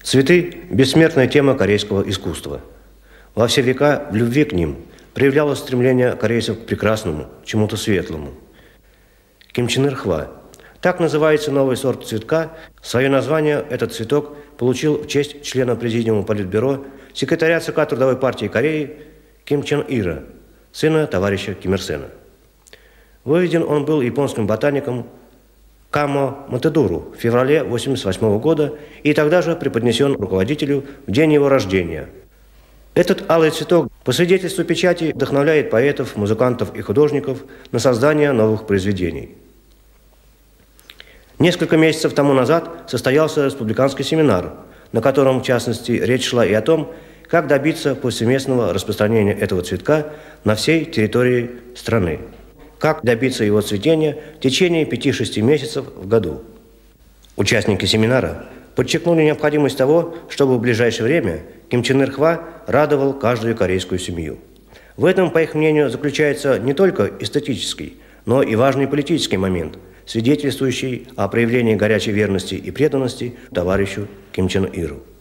Цветы – бессмертная тема корейского искусства. Во все века в любви к ним проявлялось стремление корейцев к прекрасному, чему-то светлому. Ким Чен Ир Хва. Так называется новый сорт цветка. Свое название этот цветок получил в честь члена Президиума Политбюро, секретаря ЦК Трудовой партии Кореи Ким Чен Ира, сына товарища Ким Ир Сена. Выведен он был японским ботаником Камо Мотедуру в феврале 1988 года и тогда же преподнесен руководителю в день его рождения. Этот алый цветок, по свидетельству печати, вдохновляет поэтов, музыкантов и художников на создание новых произведений. Несколько месяцев тому назад состоялся республиканский семинар, на котором, в частности, речь шла и о том, как добиться повсеместного распространения этого цветка на всей территории страны. Как добиться его цветения в течение 5-6 месяцев в году. Участники семинара подчеркнули необходимость того, чтобы в ближайшее время Ким Чен Ир Хва радовал каждую корейскую семью. В этом, по их мнению, заключается не только эстетический, но и важный политический момент, свидетельствующий о проявлении горячей верности и преданности товарищу Ким Чен Иру.